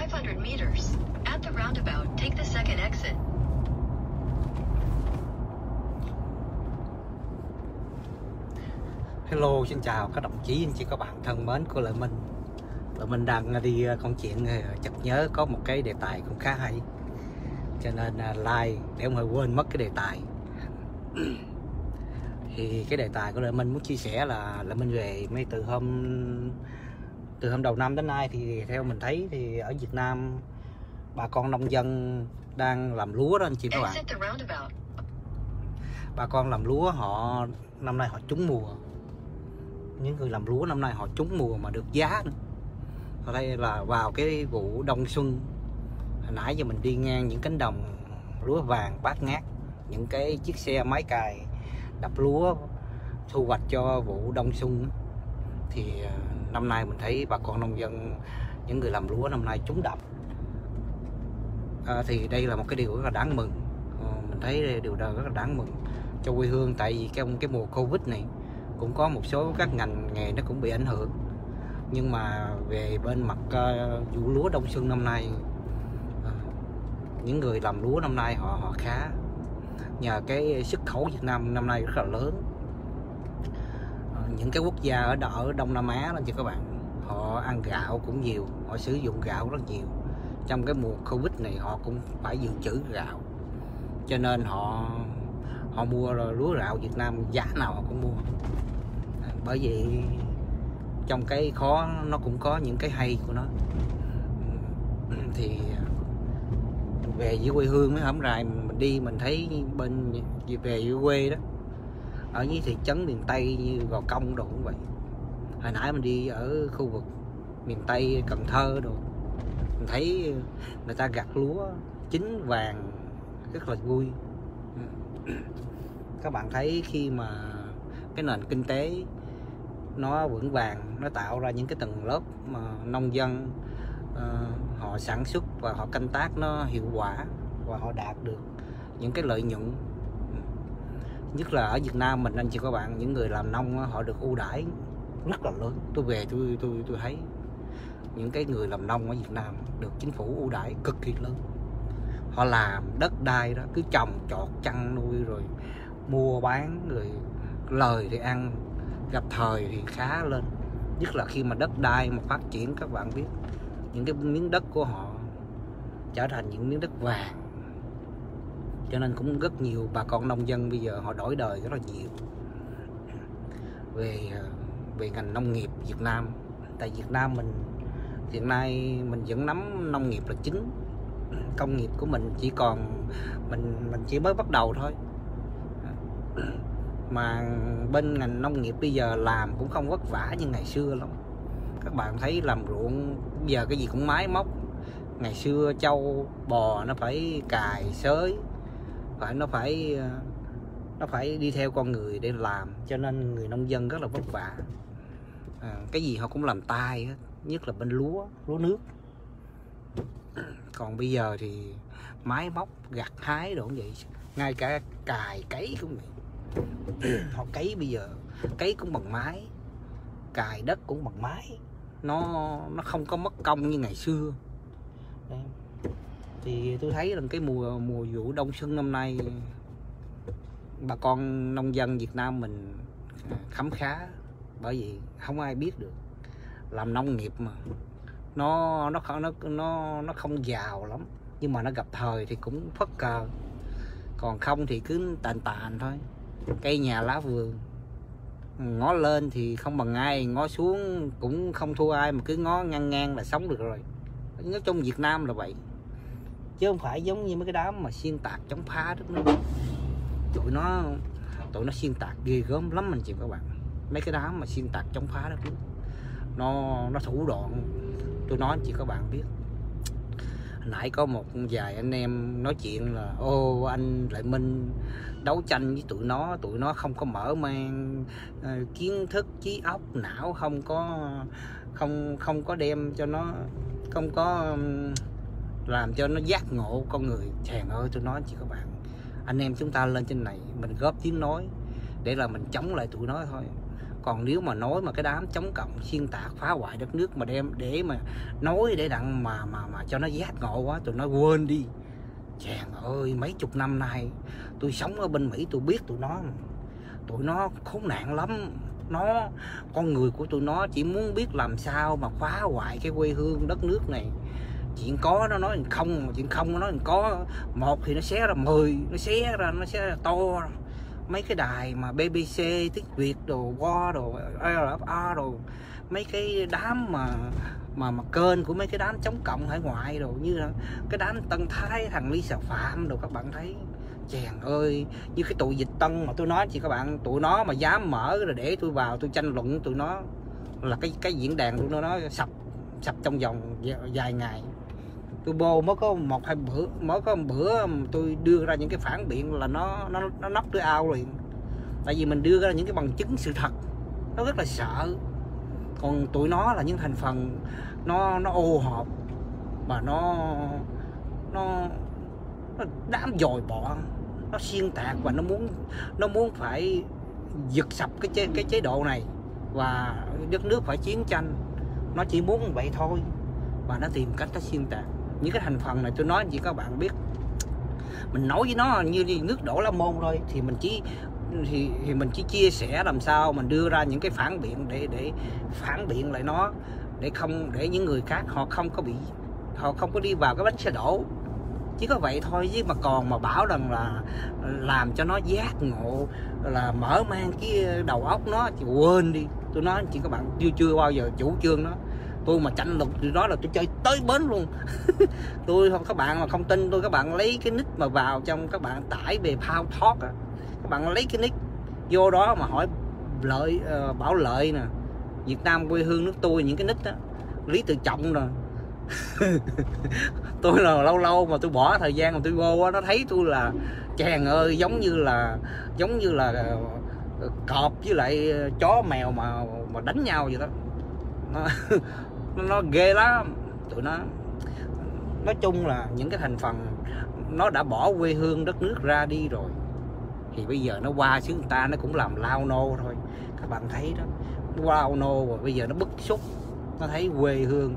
500 meters. At the roundabout, take the second exit. Hello, xin chào các đồng chí, anh chị các bạn thân mến của Lợi Minh. Lợi Minh đang đi công chuyện, chợt nhớ có một cái đề tài cũng khá hay, cho nên like để không phải quên mất cái đề tài. Thì cái đề tài của Lợi Minh muốn chia sẻ là Lợi Minh về mấy từ hôm đầu năm đến nay thì theo mình thấy thì ở Việt Nam bà con nông dân đang làm lúa đó anh chị các bạn. Bà con làm lúa họ năm nay họ trúng mùa. Những người làm lúa năm nay họ trúng mùa mà được giá nữa. Ở đây là vào cái vụ đông xuân, hồi nãy giờ mình đi ngang những cánh đồng lúa vàng bát ngát, những cái chiếc xe máy cày đập lúa thu hoạch cho vụ đông xuân, thì năm nay mình thấy bà con nông dân, những người làm lúa năm nay trúng đậm. Thì đây là một cái điều rất là đáng mừng. Mình thấy điều đó rất là đáng mừng cho quê hương, tại vì cái mùa Covid này cũng có một số các ngành nghề nó cũng bị ảnh hưởng, nhưng mà về bên mặt vụ lúa đông xuân năm nay, những người làm lúa năm nay họ khá, nhờ cái xuất khẩu Việt Nam năm nay rất là lớn. Những cái quốc gia ở Đông Nam Á đó chị các bạn, họ ăn gạo cũng nhiều, họ sử dụng gạo rất nhiều. Trong cái mùa Covid này họ cũng phải dự trữ gạo, cho nên họ mua lúa gạo Việt Nam giá nào họ cũng mua. Bởi vì trong cái khó nó cũng có những cái hay của nó. Thì về dưới quê hương mấy hôm rày mình đi, mình thấy bên về dưới quê đó, ở dưới thị trấn miền Tây như Gò Công đồ cũng vậy. Hồi nãy mình đi ở khu vực miền Tây Cần Thơ đồ, mình thấy người ta gặt lúa chín vàng rất là vui. Các bạn thấy khi mà cái nền kinh tế nó vững vàng, nó tạo ra những cái tầng lớp mà nông dân họ sản xuất và họ canh tác nó hiệu quả và họ đạt được những cái lợi nhuận. Nhất là ở Việt Nam mình anh chị các bạn, những người làm nông họ được ưu đãi rất là lớn. Tôi về tôi thấy những cái người làm nông ở Việt Nam được chính phủ ưu đãi cực kỳ lớn. Họ làm đất đai đó cứ trồng trọt chăn nuôi rồi mua bán, rồi lời thì ăn, gặp thời thì khá lên. Nhất là khi mà đất đai mà phát triển, các bạn biết những cái miếng đất của họ trở thành những miếng đất vàng, cho nên cũng rất nhiều bà con nông dân bây giờ họ đổi đời rất là nhiều về ngành nông nghiệp Việt Nam. Tại Việt Nam mình hiện nay mình vẫn nắm nông nghiệp là chính, công nghiệp của mình chỉ còn mình chỉ mới bắt đầu thôi. Mà bên ngành nông nghiệp bây giờ làm cũng không vất vả như ngày xưa lắm. Các bạn thấy làm ruộng giờ cái gì cũng máy móc. Ngày xưa trâu bò nó phải cày xới, nó phải đi theo con người để làm, cho nên người nông dân rất là vất vả. Cái gì họ cũng làm tay hết, nhất là bên lúa nước. Còn bây giờ thì máy móc gặt hái đồ cũng vậy, ngay cả cày cấy cũng vậy. Họ cấy bây giờ cấy cũng bằng máy, cày đất cũng bằng máy, nó không có mất công như ngày xưa. Đấy. Thì tôi thấy là cái mùa vụ đông xuân năm nay bà con nông dân Việt Nam mình khấm khá, bởi vì không ai biết được làm nông nghiệp mà nó không giàu lắm, nhưng mà nó gặp thời thì cũng phất cờ, còn không thì cứ tàn thôi. Cây nhà lá vườn, ngó lên thì không bằng ai, ngó xuống cũng không thua ai, mà cứ ngó ngang là sống được rồi. Nói chung Việt Nam là vậy, chứ không phải giống như mấy cái đám mà xuyên tạc chống phá đất nước. Tụi nó xuyên tạc ghê gớm lắm anh chị các bạn. Mấy cái đám mà xuyên tạc chống phá đất nước, nó thủ đoạn. Tôi nói anh chị các bạn biết, nãy có một vài anh em nói chuyện là ô anh Lợi Minh đấu tranh với tụi nó không có mở mang kiến thức trí óc não, không có đem cho nó, không có làm cho nó giác ngộ con người. Chàng ơi, tôi nói chị các bạn, anh em chúng ta lên trên này mình góp tiếng nói để là mình chống lại tụi nó thôi. Còn nếu mà nói mà cái đám chống cộng xuyên tạc phá hoại đất nước mà đem để mà nói để đặng mà cho nó giác ngộ quá, tụi nó quên đi. Chàng ơi, mấy chục năm nay tôi sống ở bên Mỹ, tôi biết tụi nó khốn nạn lắm. Con người của tụi nó chỉ muốn biết làm sao mà phá hoại cái quê hương đất nước này. Chuyện có nó nói không, chuyện không nó nói có. Một thì nó xé ra 10, nó xé ra to. Mấy cái đài mà BBC tiếng Việt đồ, War đồ, RFA đồ, mấy cái đám mà kênh của mấy cái đám chống cộng hải ngoại đồ, như là cái đám Tân Thái, thằng Lý Sà Phạm đồ, các bạn thấy. Chàng ơi, như cái tụi Dịch Tân mà tôi nói chị các bạn, tụi nó mà dám mở rồi để tôi vào tôi tranh luận tụi nó, là cái diễn đàn của nó sập trong vòng vài ngày. Tôi bô mới có một bữa tôi đưa ra những cái phản biện là nó nóc tôi ao liền. Tại vì mình đưa ra những cái bằng chứng sự thật, nó rất là sợ. Còn tụi nó là những thành phần nó ô hộp mà nó đám dòi bọn, nó xuyên tạc và nó muốn phải giật sập cái chế độ này và đất nước phải chiến tranh. Nó chỉ muốn vậy thôi và nó tìm cách nó xuyên tạc. Những cái thành phần này tôi nói chỉ các bạn biết, mình nói với nó như nước đổ lá môn thôi, thì mình chỉ chia sẻ làm sao mình đưa ra những cái phản biện để phản biện lại nó, để những người khác họ không có đi vào cái bánh xe đổ. Chỉ có vậy thôi, chứ mà còn mà bảo rằng là làm cho nó giác ngộ, là mở mang cái đầu óc nó thì quên đi. Tôi nói chị các bạn, chưa bao giờ chủ trương đó. Tôi mà tranh luận tôi nói là tôi chơi tới bến luôn. Tôi không, các bạn mà không tin tôi, các bạn lấy cái nick mà vào trong, các bạn tải về Pow Talk á, các bạn lấy cái nick vô đó mà hỏi Bảo Lợi nè, Việt Nam quê hương nước tôi, những cái nick á, Lý Tự Trọng nè. Tôi là lâu mà tôi bỏ thời gian mà tôi vô á, nó thấy tôi là chàng ơi, giống như là cọp với lại chó mèo mà đánh nhau vậy đó. Nó ghê lắm. Tụi nó nói chung là những cái thành phần nó đã bỏ quê hương đất nước ra đi rồi, thì bây giờ nó qua xứ người ta nó cũng làm lao nô thôi. Các bạn thấy đó, nó lao nô rồi bây giờ nó bức xúc, nó thấy quê hương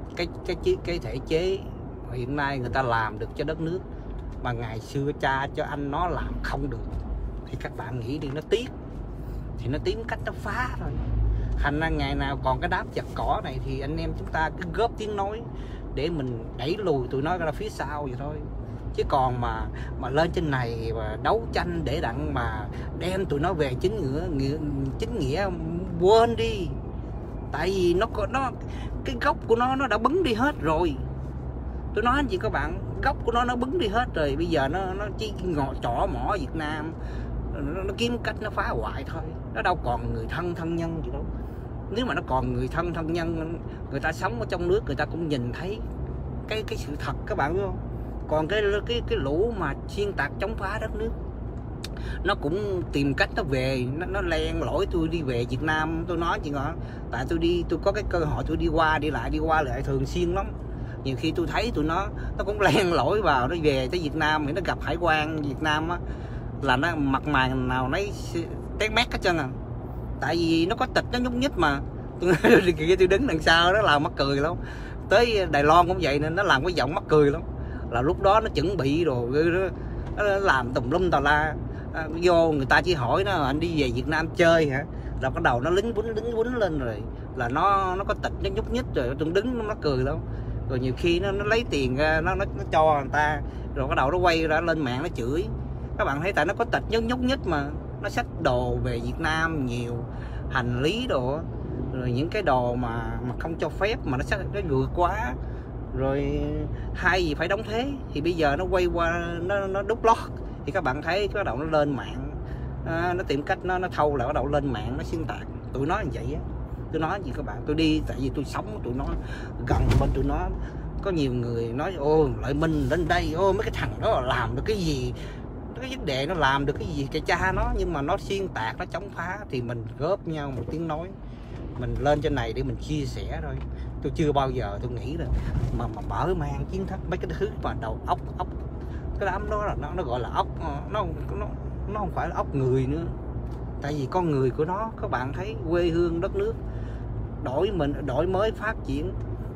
cái thể chế hiện nay người ta làm được cho đất nước mà ngày xưa cha cho anh nó làm không được, thì các bạn nghĩ đi, nó tiếc thì nó tìm cách nó phá thôi. Thành ra ngày nào còn cái đám chặt cỏ này thì anh em chúng ta cứ góp tiếng nói để mình đẩy lùi tụi nó ra phía sau vậy thôi. Chứ còn mà lên trên này và đấu tranh để đặng mà đem tụi nó về chính nghĩa quên đi. Tại vì nó cái gốc của nó đã bứng đi hết rồi. Tôi nói anh chị các bạn, gốc của nó bứng đi hết rồi. Bây giờ nó chỉ trỏ mỏ Việt Nam, nó kiếm cách nó phá hoại thôi. Nó đâu còn người thân nhân gì đâu. Nếu mà nó còn người thân nhân, người ta sống ở trong nước người ta cũng nhìn thấy cái sự thật, các bạn biết không? Còn cái lũ mà xuyên tạc chống phá đất nước, nó cũng tìm cách nó về, nó len lỏi tôi đi về Việt Nam. Tôi nói chị ngọ, tại tôi có cái cơ hội tôi đi qua lại thường xuyên lắm. Nhiều khi tôi thấy tụi nó cũng len lỏi vào, nó về tới Việt Nam thì nó gặp hải quan Việt Nam á, là nó mặt mày nào nấy tét mét hết trơn à. Tại vì nó có tịch, nó nhúc nhích mà. Tôi đứng đằng sau nó làm mắc cười lắm. Tới Đài Loan cũng vậy nên nó làm cái giọng mắc cười lắm. Là lúc đó nó chuẩn bị rồi nó làm tùm lum tà la. Vô người ta chỉ hỏi nó, anh đi về Việt Nam chơi hả? Là bắt đầu nó lính quýnh lên rồi. Là nó có tịch, nó nhúc nhích rồi, tôi đứng nó mắc cười lắm. Rồi nhiều khi nó lấy tiền ra, nó cho người ta, rồi bắt đầu nó quay ra lên mạng nó chửi. Các bạn thấy tại nó có tịch nhúc nhích mà. Nó xách đồ về Việt Nam nhiều, hành lý đồ, rồi những cái đồ mà không cho phép mà nó vượt quá, rồi hay gì phải đóng thuế. Thì bây giờ nó quay qua nó đút lót, thì các bạn thấy bắt đầu nó lên mạng, nó tìm cách nó thâu lại, bắt đầu lên mạng nó xuyên tạc. Tụi nó như vậy á. Tôi nói gì các bạn, tôi đi tại vì tôi sống tụi nó gần bên tụi nó. Có nhiều người nói ô Lợi Minh lên đây, ô mấy cái thằng đó làm được cái gì, cái vấn đề nó làm được cái gì cái cha nó, nhưng mà nó xuyên tạc, nó chống phá thì mình góp nhau một tiếng nói, mình lên trên này để mình chia sẻ thôi. Tôi chưa bao giờ tôi nghĩ là mà mở mang kiến thức mấy cái thứ mà đầu óc cái đám đó là nó gọi là óc, nó không phải là óc người nữa, Tại vì con người của nó, các bạn thấy quê hương đất nước đổi mới phát triển,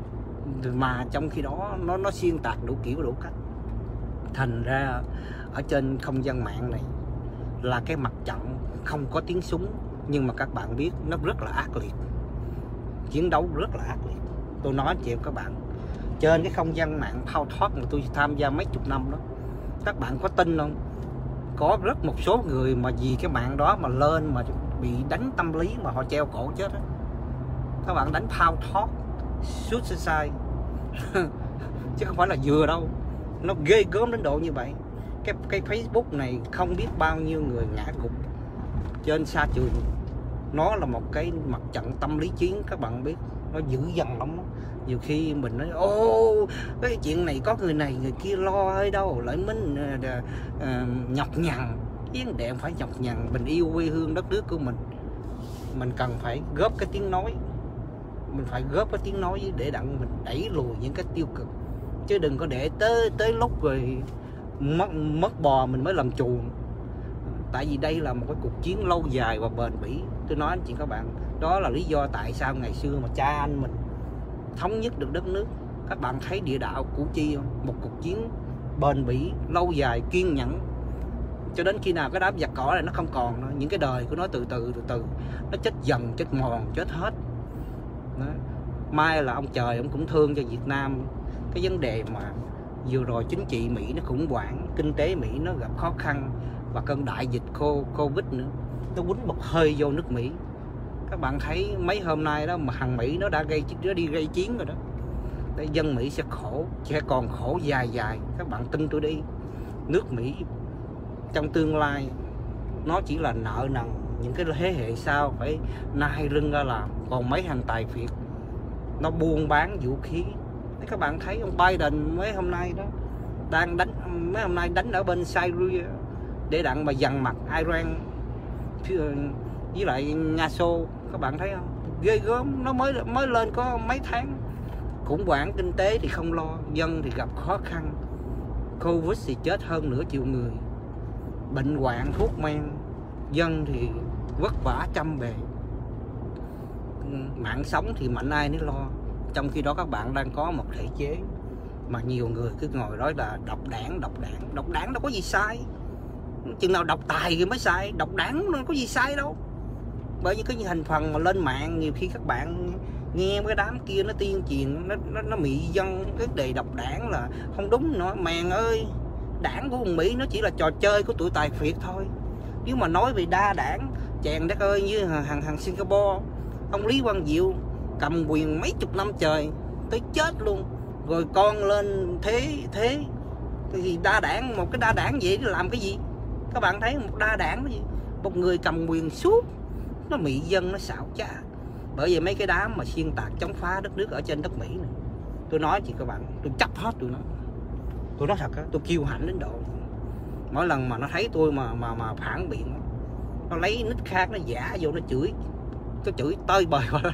mà trong khi đó nó xuyên tạc đủ kiểu đủ cách. Thành ra ở trên không gian mạng này là cái mặt trận không có tiếng súng, nhưng mà các bạn biết nó rất là ác liệt, chiến đấu rất là ác liệt. Tôi nói chị em các bạn, trên cái không gian mạng thao thoát mà tôi tham gia mấy chục năm đó, các bạn có tin không, có rất một số người mà vì cái mạng đó mà lên mà bị đánh tâm lý mà họ treo cổ chết đó. Các bạn đánh thao thoát suicide chứ không phải là vừa đâu, nó ghê gớm đến độ như vậy. Cái Facebook này không biết bao nhiêu người ngã gục trên sa trường. Nó là một cái mặt trận tâm lý chiến, các bạn biết, nó dữ dằn lắm đó. Nhiều khi mình nói ô cái chuyện này có người này người kia lo hay đâu, lại mình nhọc nhằn. Vấn đề không phải nhọc nhằn, mình yêu quê hương đất nước của mình cần phải góp cái tiếng nói, mình phải góp cái tiếng nói để đặng mình đẩy lùi những cái tiêu cực, chứ đừng có để tới lúc rồi mất bò mình mới làm chuồng. Tại vì đây là một cái cuộc chiến lâu dài và bền bỉ. Tôi nói anh chị các bạn, đó là lý do tại sao ngày xưa mà cha anh mình thống nhất được đất nước. Các bạn thấy địa đạo Củ Chi không? Một cuộc chiến bền bỉ, lâu dài, kiên nhẫn, cho đến khi nào cái đám giặc cỏ này nó không còn nữa. Những cái đời của nó từ từ nó chết dần, chết mòn, chết hết đó. Mai là ông trời ông cũng thương cho Việt Nam. Cái vấn đề mà vừa rồi chính trị Mỹ nó khủng hoảng, kinh tế Mỹ nó gặp khó khăn, và cơn đại dịch Covid nữa, nó quýnh một hơi vô nước Mỹ. Các bạn thấy mấy hôm nay đó mà thằng Mỹ nó đi gây chiến rồi đó. Để dân Mỹ sẽ còn khổ dài. Các bạn tin tôi đi, nước Mỹ trong tương lai nó chỉ là nợ nần những cái thế hệ sau phải nai lưng ra làm. Còn mấy thằng tài phiệt nó buôn bán vũ khí. Thế các bạn thấy ông Biden mấy hôm nay đó đang đánh ở bên Syria để đặng mà dằn mặt Iran với lại Nga Xô. Các bạn thấy không, ghê gớm. Nó mới lên có mấy tháng, khủng hoảng kinh tế thì không lo, dân thì gặp khó khăn, Covid thì chết hơn nửa triệu người, bệnh hoạn thuốc men, dân thì vất vả trăm bề, mạng sống thì mạnh ai nấy lo. Trong khi đó các bạn đang có một thể chế mà nhiều người cứ ngồi nói là độc đảng đâu có gì sai. Chừng nào độc tài thì mới sai, độc đảng nó có gì sai đâu. Bởi vì cái thành phần mà lên mạng nhiều khi các bạn nghe cái đám kia nó tuyên truyền, nó mị dân cái đề độc đảng là không đúng nữa. Mèn ơi, đảng của ông Mỹ nó chỉ là trò chơi của tụi tài phiệt thôi. Nếu mà nói về đa đảng, chèn đất ơi, như thằng Singapore, ông Lý Quang Diệu cầm quyền mấy chục năm trời tới chết luôn, rồi con lên thế thì đa đảng, một cái đa đảng vậy để làm cái gì? Các bạn thấy một đa đảng cái gì? Một người cầm quyền suốt, nó mị dân, nó xảo trá. Bởi vì mấy cái đám mà xuyên tạc chống phá đất nước ở trên đất Mỹ này, tôi nói chị các bạn, tôi chấp hết tụi nó. Tôi nói thật á, tôi kiêu hãnh đến độ mỗi lần mà nó thấy tôi mà phản biện, nó lấy nick khác nó giả vô nó chửi tơi bời vào đó.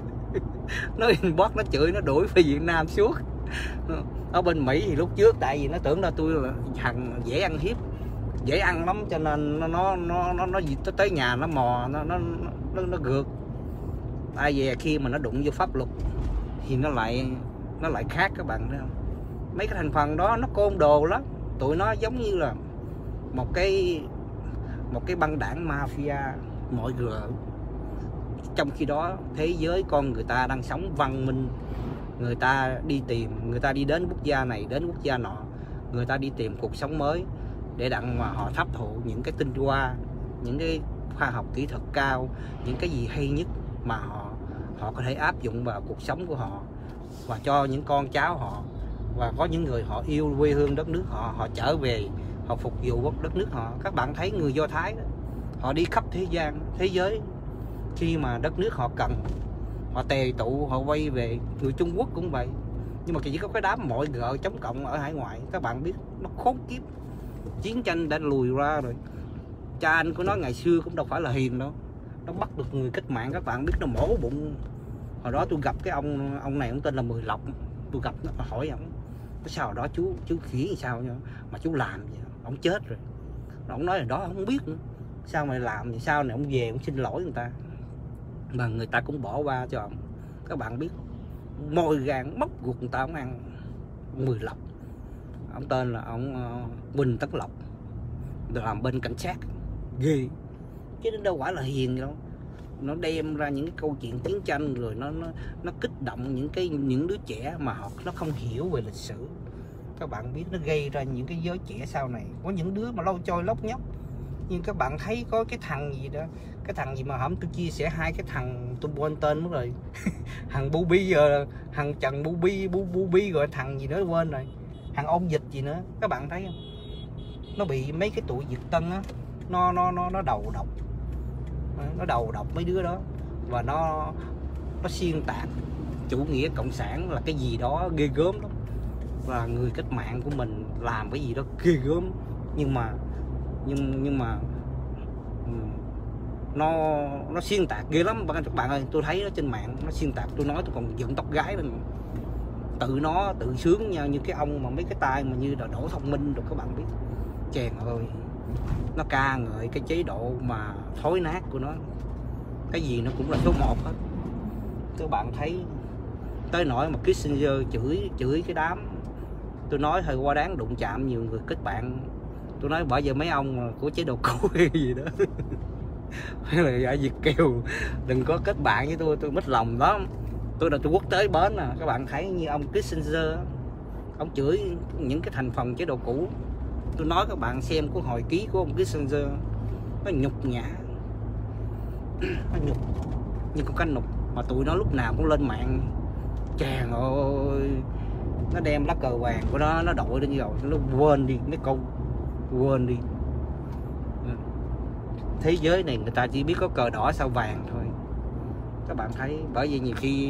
Nó inbox nó chửi, nó đuổi về Việt Nam suốt. Ở bên Mỹ thì lúc trước tại vì nó tưởng là tôi là thằng dễ ăn hiếp, dễ ăn lắm, cho nên nó tới nhà nó mò, nó gượt. Tại vì khi mà nó đụng vô pháp luật thì nó lại khác, các bạn thấy không? Mấy cái thành phần đó nó côn đồ lắm, tụi nó giống như là một cái băng đảng mafia mọi rợ. Trong khi đó thế giới con người ta đang sống văn minh, người ta đi đến quốc gia này đến quốc gia nọ, người ta đi tìm cuộc sống mới để đặng mà họ hấp thụ những cái tinh hoa, những cái khoa học kỹ thuật cao, những cái gì hay nhất mà họ có thể áp dụng vào cuộc sống của họ và cho những con cháu họ. Và có những người họ yêu quê hương đất nước họ trở về, họ phục vụ đất nước họ. Các bạn thấy người Do Thái đó, họ đi khắp thế giới, khi mà đất nước họ cần, họ tề tụ, họ quay về. Người Trung Quốc cũng vậy. Nhưng mà chỉ có cái đám mọi gợ chống cộng ở hải ngoại, các bạn biết nó khốn kiếp. Chiến tranh đã lùi ra rồi. Cha anh của nó ngày xưa cũng đâu phải là hiền đâu, nó bắt được người cách mạng, các bạn biết, nó mổ bụng. Hồi đó tôi gặp cái ông này, ông tên là Mười Lộc. Tôi gặp nó, hỏi ông sao đó chú khỉ sao nha mà chú làm vậy? Ông chết rồi. Ông nói là đó không biết nữa. sao mày làm thì sao này, ông về ông xin lỗi người ta mà người ta cũng bỏ qua cho ông. Các bạn biết môi gan móc ruột người ta ông ăn 10 lọc. Ông tên là ông Huỳnh Tấn Lộc, làm bên cảnh sát ghê chứ đâu phải là hiền đâu. Nó đem ra những cái câu chuyện chiến tranh rồi nó kích động những đứa trẻ mà nó không hiểu về lịch sử. Các bạn biết nó gây ra những cái giới trẻ sau này có những đứa mà lâu trôi lóc nhóc. Nhưng các bạn thấy có cái thằng gì đó, cái thằng gì mà hổng tôi chia sẻ hai cái thằng tôi quên tên mất rồi thằng Bubi giờ thằng Trần Bubi rồi thằng gì nữa quên rồi, thằng ôn dịch gì nữa. Các bạn thấy không, nó bị mấy cái tụi Việt Tân á, nó đầu độc mấy đứa đó, và nó xuyên tạc chủ nghĩa cộng sản là cái gì đó ghê gớm lắm, và người cách mạng của mình làm cái gì đó ghê gớm. Nhưng mà nó xuyên tạc ghê lắm các bạn ơi. Tôi thấy nó trên mạng nó xuyên tạc, tôi nói tôi còn dựng tóc gái lên. Tự sướng nha, như cái ông mà mấy cái tay mà như là Đỗ Thông Minh rồi, các bạn biết chèn ơi, nó ca ngợi cái chế độ mà thối nát của nó, cái gì nó cũng là số 1 hết. Các bạn thấy tới nỗi mà Kissinger chửi cái đám, tôi nói hơi quá đáng, đụng chạm nhiều người kết bạn. Tôi nói bởi giờ mấy ông của chế độ cũ hay gì đó hay là ở Việt kiều đừng có kết bạn với tôi mất lòng lắm. Tôi là tôi quốc tế bến nè. Các bạn thấy như ông Kissinger, ông chửi những cái thành phần chế độ cũ. Tôi nói các bạn xem của hồi ký của ông Kissinger, nó nhục nhã, nó nhục như con canh nục, mà tụi nó lúc nào cũng lên mạng chàng ơi, nó đem lá cờ vàng của nó đội lên rồi nó quên đi mấy câu, quên đi. Thế giới này người ta chỉ biết có cờ đỏ sao vàng thôi. Các bạn thấy, bởi vì nhiều khi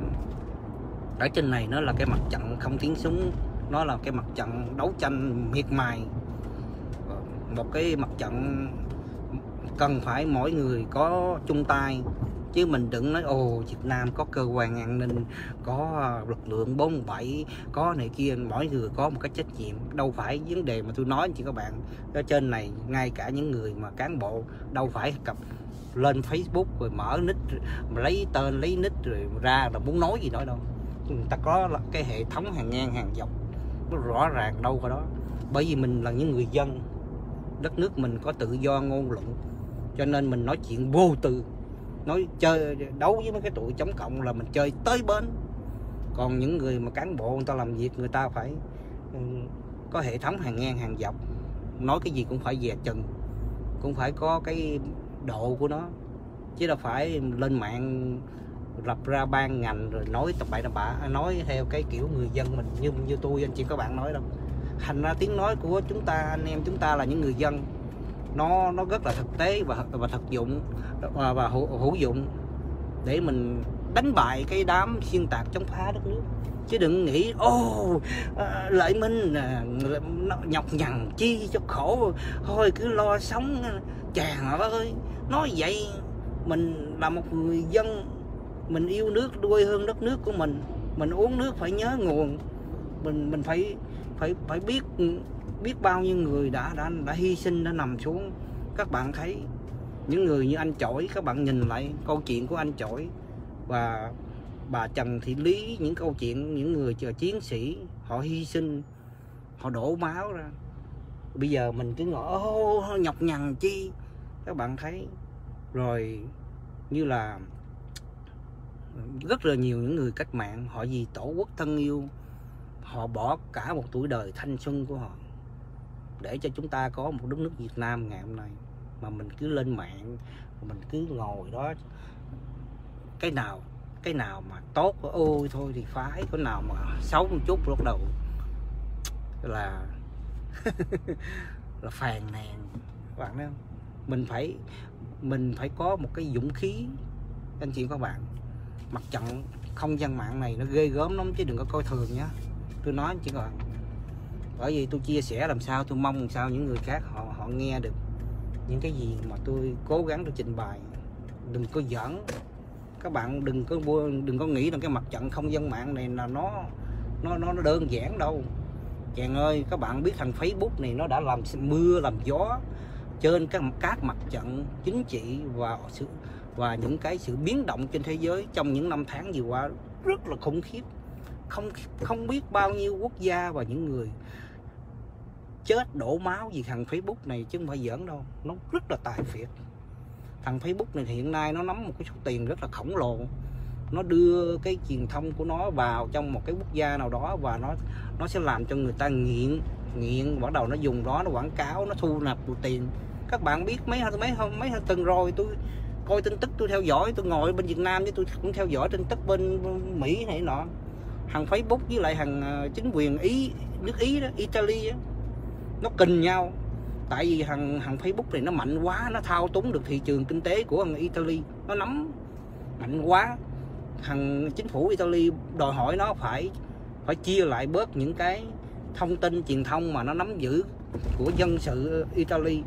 ở trên này nó là cái mặt trận không tiếng súng, nó là cái mặt trận đấu tranh miệt mài, một cái mặt trận cần phải mỗi người có chung tay, chứ mình đừng nói ồ Việt Nam có cơ quan an ninh, có lực lượng 47, có này kia, mỗi người có một cái trách nhiệm. Đâu phải vấn đề mà tôi nói chị các bạn, ở trên này ngay cả những người mà cán bộ đâu phải cập lên Facebook rồi mở nick, lấy tên lấy nick rồi ra là muốn nói gì nói đâu. Người ta có cái hệ thống hàng ngang hàng dọc nó rõ ràng đâu vào đó. Bởi vì mình là những người dân, đất nước mình có tự do ngôn luận, cho nên mình nói chuyện vô tư, nói chơi đấu với mấy cái tụi chống cộng là mình chơi tới bến. Còn những người mà cán bộ người ta làm việc, người ta phải có hệ thống hàng ngang hàng dọc, nói cái gì cũng phải dè chừng, cũng phải có cái độ của nó, chứ đâu phải lên mạng lập ra ban ngành rồi nói tập bậy tầm bạ, nói theo cái kiểu người dân mình như tôi anh chị các bạn nói đâu. Thành ra tiếng nói của chúng ta, anh em chúng ta là những người dân, nó rất là thực tế và thực dụng và hữu dụng để mình đánh bại cái đám xuyên tạc chống phá đất nước. Chứ đừng nghĩ Lợi Minh nhọc nhằn chi cho khổ, thôi cứ lo sống. Chàng ơi, nói vậy mình là một người dân, mình yêu nước quê hương đất nước của mình uống nước phải nhớ nguồn, mình phải biết bao nhiêu người đã hy sinh, đã nằm xuống. Các bạn thấy những người như anh Chổi, các bạn nhìn lại câu chuyện của anh Chổi và bà Trần Thị Lý, những câu chuyện những người chiến sĩ họ hy sinh, họ đổ máu ra. Bây giờ mình cứ ngỏ nhọc nhằn chi. Các bạn thấy rồi, như là rất là nhiều những người cách mạng, họ vì tổ quốc thân yêu, họ bỏ cả một tuổi đời thanh xuân của họ để cho chúng ta có một đất nước Việt Nam ngày hôm nay. Mà mình cứ lên mạng, mình cứ ngồi đó, cái nào mà tốt ôi thôi thì phái, cái nào mà xấu một chút lúc đầu là là phàn nàn. Các bạn thấy không? Mình phải có một cái dũng khí anh chị các bạn. Mặt trận không gian mạng này nó ghê gớm lắm chứ đừng có coi thường nhá. Tôi nói anh chị các bạn, bởi vì tôi chia sẻ làm sao, tôi mong làm sao những người khác họ nghe được những cái gì mà tôi cố gắng tôi trình bày. Đừng có giỡn. Các bạn đừng có nghĩ rằng cái mặt trận không gian mạng này là nó đơn giản đâu. Chàng ơi, các bạn biết thằng Facebook này nó đã làm mưa làm gió trên các mặt trận chính trị và những cái sự biến động trên thế giới trong những năm tháng vừa qua rất là khủng khiếp. Không biết bao nhiêu quốc gia và những người chết đổ máu vì thằng Facebook này chứ không phải giỡn đâu. Nó rất là tài phiệt. Thằng Facebook này thì hiện nay nó nắm một cái số tiền rất là khổng lồ. Nó đưa cái truyền thông của nó vào trong một cái quốc gia nào đó và nó sẽ làm cho người ta nghiện, bắt đầu nó dùng đó nó quảng cáo, nó thu nạp được tiền. Các bạn biết mấy tuần rồi tôi coi tin tức, tôi theo dõi, tôi ngồi bên Việt Nam chứ tôi cũng theo dõi tin tức bên Mỹ này nọ. Thằng Facebook với lại thằng chính quyền nước Ý đó, Italy đó, nó kình nhau. Tại vì thằng Facebook này nó mạnh quá, nó thao túng được thị trường kinh tế của thằng Italy, nó nắm mạnh quá. Thằng chính phủ Italy đòi hỏi nó phải chia lại bớt những cái thông tin truyền thông mà nó nắm giữ của dân sự Italy.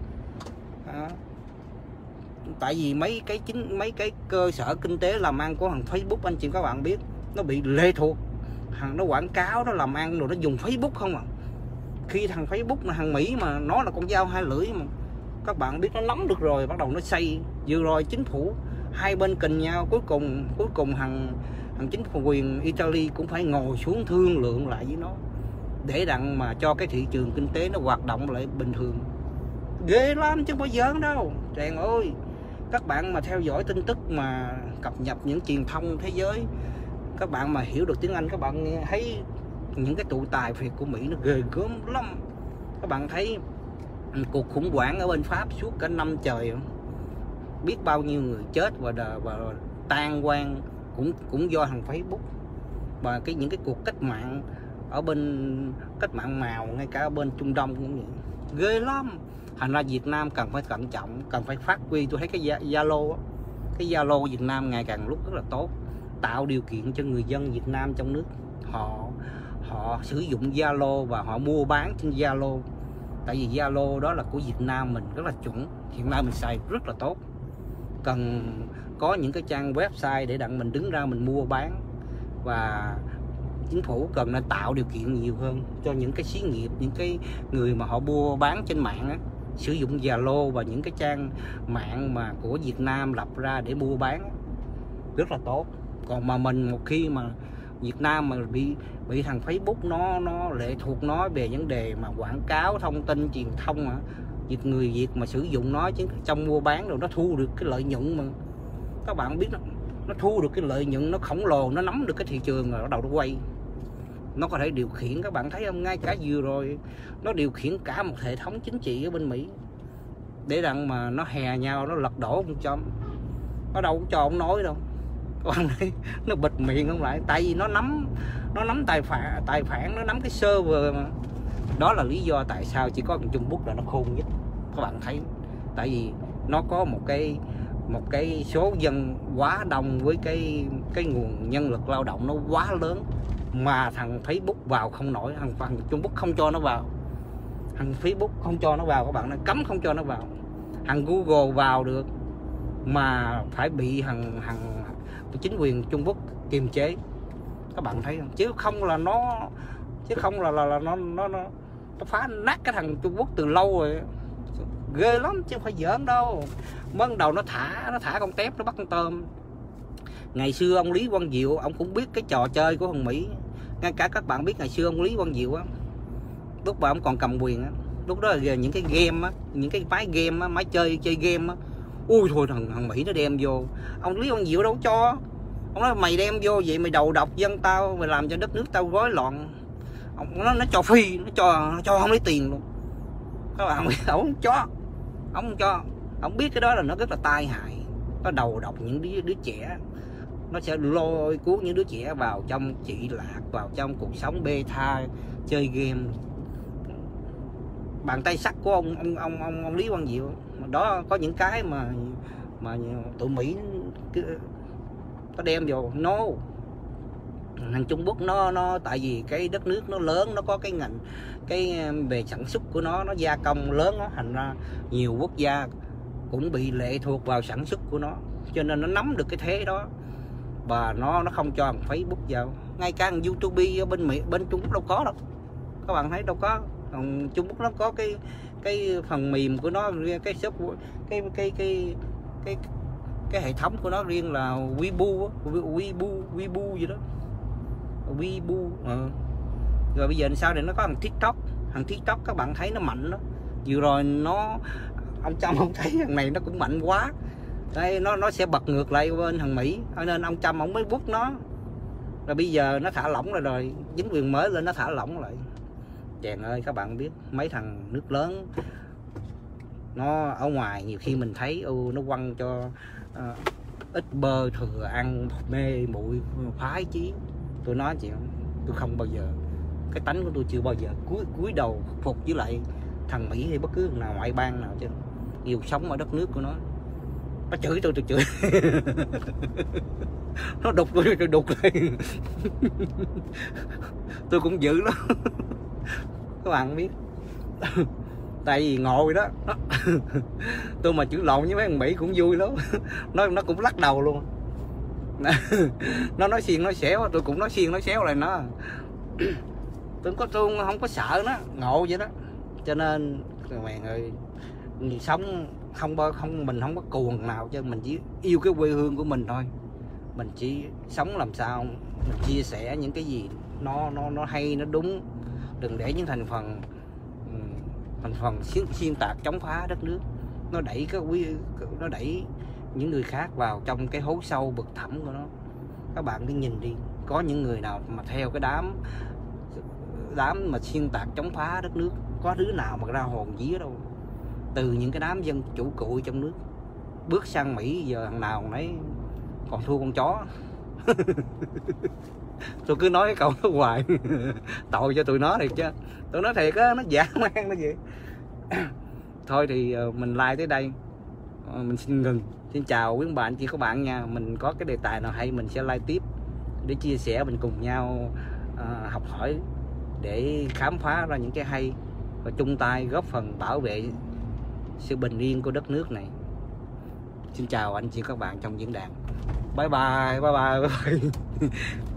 Tại vì mấy cái cơ sở kinh tế làm ăn của thằng Facebook, anh chị các bạn biết, nó bị lệ thuộc. Thằng nó quảng cáo, nó làm ăn rồi nó dùng Facebook không à. Khi thằng Facebook là thằng Mỹ mà nó là con dao hai lưỡi mà các bạn biết, nó nắm được rồi bắt đầu nó xây. Vừa rồi chính phủ hai bên kình nhau, cuối cùng thằng chính quyền Italy cũng phải ngồi xuống thương lượng lại với nó để đặng mà cho cái thị trường kinh tế nó hoạt động lại bình thường. Ghê lắm chứ không phải giỡn đâu. Tràng ơi, các bạn mà theo dõi tin tức mà cập nhật những truyền thông thế giới, các bạn mà hiểu được tiếng Anh, các bạn nghe thấy những cái tụ tài phiệt của Mỹ nó ghê gớm lắm. Các bạn thấy cuộc khủng hoảng ở bên Pháp suốt cả năm trời, biết bao nhiêu người chết và tan quan cũng do thằng Facebook. Và những cái cuộc cách mạng ở bên cách mạng màu, ngay cả ở bên Trung Đông cũng vậy, ghê lắm. Thành ra Việt Nam cần phải cẩn trọng, cần phải phát huy. Tôi thấy cái Zalo Việt Nam ngày càng lúc rất là tốt, tạo điều kiện cho người dân Việt Nam trong nước họ sử dụng Zalo và họ mua bán trên Zalo. Tại vì Zalo đó là của Việt Nam mình rất là chuẩn, hiện nay mình xài rất là tốt. Cần có những cái trang website để đặng mình đứng ra mình mua bán, và chính phủ cần nên tạo điều kiện nhiều hơn cho những cái xí nghiệp, những cái người mà họ mua bán trên mạng á, sử dụng Zalo và những cái trang mạng mà của Việt Nam lập ra để mua bán rất là tốt. Còn mà mình một khi mà Việt Nam mà bị thằng Facebook nó lệ thuộc nó về vấn đề mà quảng cáo, thông tin truyền thông mà người Việt mà sử dụng nó chứ trong mua bán rồi nó thu được cái lợi nhuận mà các bạn biết, nó thu được cái lợi nhuận nó khổng lồ, nó nắm được cái thị trường rồi bắt đầu nó quay. Nó có thể điều khiển, các bạn thấy không, ngay cả vừa rồi nó điều khiển cả một hệ thống chính trị ở bên Mỹ để đặng mà nó hè nhau, nó lật đổ ông Trump. Nó đâu có cho ông nói đâu, các bạn thấy nó bịt miệng không lại. Tại vì nó nắm tài phản, nó nắm cái server mà. Đó là lý do tại sao chỉ có Trung Quốc là nó khôn nhất, các bạn thấy. Tại vì nó có một cái số dân quá đông với cái nguồn nhân lực lao động nó quá lớn, mà thằng Facebook vào không nổi. Thằng Trung Quốc không cho nó vào, thằng Facebook không cho nó vào, các bạn, nó cấm không cho nó vào. Thằng Google vào được mà phải bị thằng chính quyền Trung Quốc kiềm chế, các bạn thấy không? Chứ không là nó phá nát cái thằng Trung Quốc từ lâu rồi, ghê lắm chứ không phải giỡn đâu. Ban đầu nó thả con tép, nó bắt con tôm. Ngày xưa ông Lý Quang Diệu ông cũng biết cái trò chơi của thằng Mỹ. Ngay cả các bạn biết ngày xưa ông Lý Quang Diệu á, lúc mà ông còn cầm quyền á, lúc đó là những cái game á, những cái máy game á, máy chơi game á, ui thôi thằng Mỹ nó đem vô. Ông Lý Quang Diệu đâu cho, ông nói mày đem vô vậy mày đầu độc dân tao, mày làm cho đất nước tao rối loạn. Ông nó cho phi, nó cho không lấy tiền luôn. Các bạn biết, ông không cho, ông biết cái đó là nó rất là tai hại, nó đầu độc những đứa trẻ, nó sẽ lôi cuốn những đứa trẻ vào trong trị lạc, vào trong cuộc sống bê tha, chơi game. Bàn tay sắt của ông Lý Quang Diệu đó, có những cái mà tụi Mỹ nó đem vô. Thằng Trung Quốc nó tại vì cái đất nước nó lớn, nó có cái ngành về sản xuất của nó gia công lớn đó, thành ra nhiều quốc gia cũng bị lệ thuộc vào sản xuất của nó, cho nên nó nắm được cái thế đó và nó không cho thằng Facebook vào. Ngay cả thằng YouTube ở bên Trung Quốc đâu có đâu, các bạn thấy đâu có. Còn Trung Quốc nó có cái phần mềm của nó riêng, cái shop cái hệ thống của nó riêng là Weibo gì đó, Weibo. Rồi bây giờ sao để nó có thằng TikTok các bạn thấy nó mạnh đó. Vừa rồi ông Trump không thấy thằng này nó cũng mạnh quá đây, nó sẽ bật ngược lại bên thằng Mỹ, nên ông Trump ông mới bút nó. Rồi bây giờ nó thả lỏng rồi chính quyền mới lên nó thả lỏng lại. Chàng ơi, các bạn biết mấy thằng nước lớn nó ở ngoài nhiều khi mình thấy nó quăng cho ít bơ thừa ăn mê muội phái chí. Tôi nói chị không, tôi không bao giờ, cái tánh của tôi chưa bao giờ cúi đầu phục với lại thằng Mỹ hay bất cứ nào ngoại bang nào chứ. Yêu sống ở đất nước của nó chửi tôi chửi nó đục tôi đục lại tôi cũng dữ lắm các bạn biết tại vì ngộ rồi đó tôi mà chửi lộn với mấy thằng Mỹ cũng vui lắm nó cũng lắc đầu luôn nó nói xiên nói xéo, tôi cũng nói xiên nói xéo lại nó tôi không có sợ nó, ngộ vậy đó. Cho nên mày ơi, sống mình không có cuồng nào, chứ mình chỉ yêu cái quê hương của mình thôi. Mình chỉ sống làm sao mình chia sẻ những cái gì nó hay, nó đúng, đừng để những thành phần xuyên tạc chống phá đất nước, nó đẩy những người khác vào trong cái hố sâu vực thẳm của nó. Các bạn cứ nhìn đi, có những người nào mà theo cái đám mà xuyên tạc chống phá đất nước, có đứa nào mà ra hồn vía đâu. Từ những cái đám dân chủ cụi trong nước bước sang Mỹ, giờ thằng nào nấy còn thua con chó tôi cứ nói cái câu đó hoài tội cho tụi nó thiệt chứ, tụi nó thiệt á, nó dã man nó vậy thôi thì mình like tới đây, mình xin ngừng. Xin chào quý bạn chị các bạn nha. Mình có cái đề tài nào hay mình sẽ like tiếp để chia sẻ, mình cùng nhau học hỏi để khám phá ra những cái hay và chung tay góp phần bảo vệ sự bình yên của đất nước này. Xin chào anh chị các bạn trong diễn đàn. Bye bye.